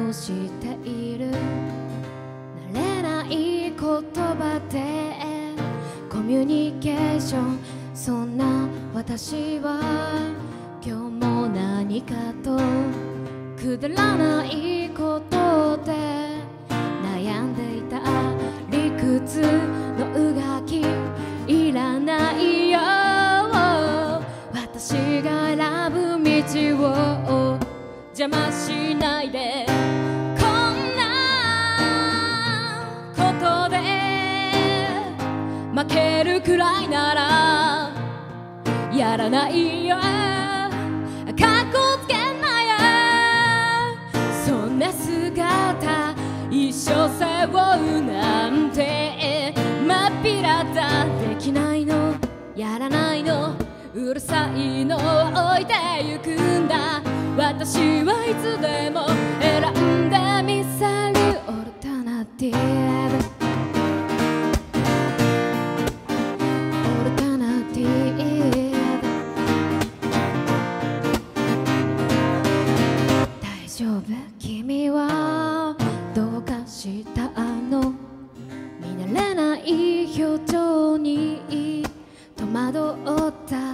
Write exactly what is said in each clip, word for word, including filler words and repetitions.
をしている。慣れない言葉でコミュニケーション、そんな私は今日も何かとくだらないことで悩んでいた。理屈のうがきいらないよ。私が選ぶ道を邪魔しないで。こんなことで負けるくらいならやらないよ。かっこつけんなよ。そんな姿一生背負うなんてまっぴらだ。できないのやらないのうるさいの置いてゆくんだ。私はいつでも選んでみせるオルタナティブ。オルタナティブ。大丈夫君はどうかしたの。見慣れない表情に戸惑った。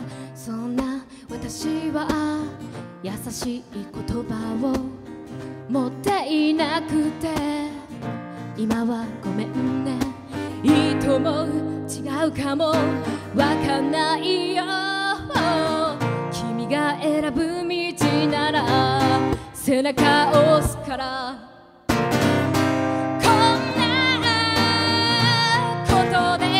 そんな私は優しい言葉を持っていなくて、今はごめんね。いいと思う違うかもわかんないよ。君が選ぶ道なら背中を押すから。こんなことで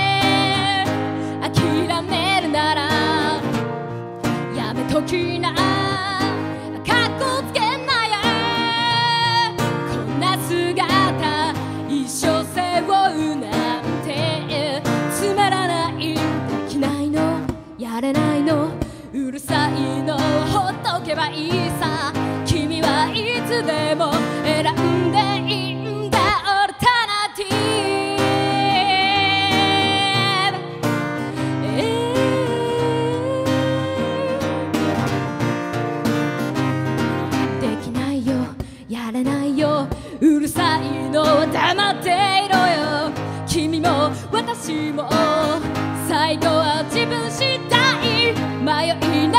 諦めるならやめときな。かっこつけんなよ。こんな姿一生背負うなんてつまらない。できないのやれないのうるさいのほっとけばいいさ。君はいつでも選んでいいんだ。オルタナティブ、えーできないよやれないようるさいの黙っていろよ。君も私も最後は自分次第。迷い